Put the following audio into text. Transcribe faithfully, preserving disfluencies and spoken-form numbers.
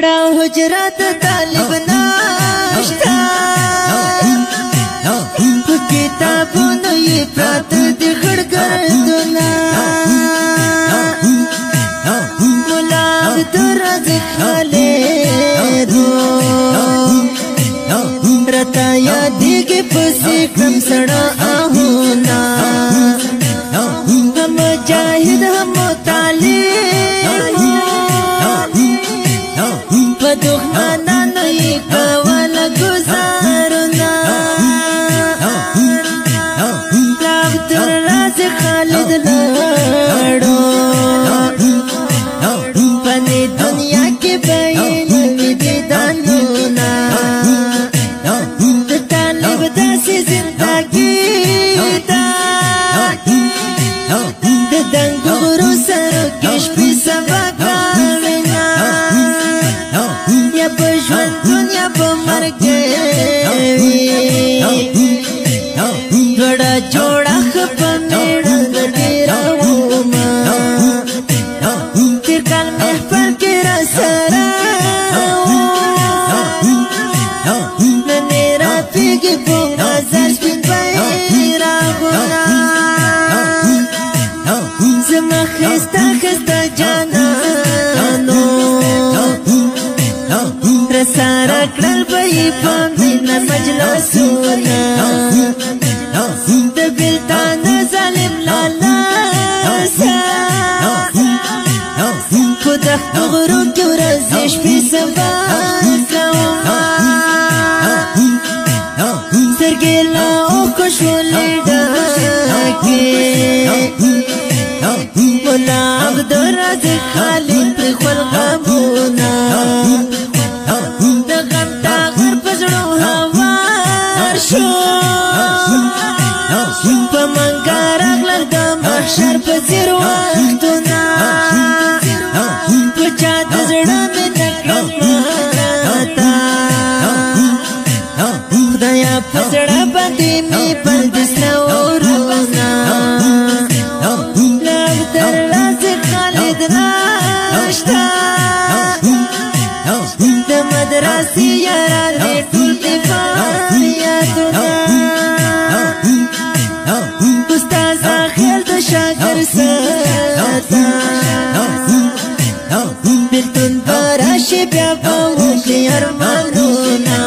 حجرات طالب ناشتا کتابونو یې پراته د خړګردونه ملا عبدالرز خالدو رتا یادېږي پسې کړم سړه آهونه هم مجاهد هم مطالب په دښمنانو یې کوله ګزارونه عبدالرز خالد لړو پنې دنیا کې به یې نوي دیدنونه د طالب داسې زندګي ده د دنګو غرو سرو کې شپې سبا کاوینا یا په ژوندون یا په مرګ وي دوړه جوړه ښه په مېړه ډېره ومه تېر کال محفل کې راسره نن یې راپېږي په نظر سپین بیرغونه زما ښایسته ښایسته جانانو رساره کړل به یې په مینه مجلسونه د بېلتانه ظالم لالاسه په دښتو غرو کې ورځې شپې سبا کومه سترګې له اوښکو شولې ډکې ملا عبدالرز خالد پرېښول غمونه د غم ټغر په زړو هوار شو په منګه راغلل د محشر په څېر وختونه په چا د زړه مې نه کړم ماته خدایا په زړه باندې مې بل د سره اورونه له عبدالرز خالد نشته د مدرسې یارانې ټول د فریادونه استاد خیل د شاګرد ساته بېلتون به راشي بیا به وکړي ارمانونه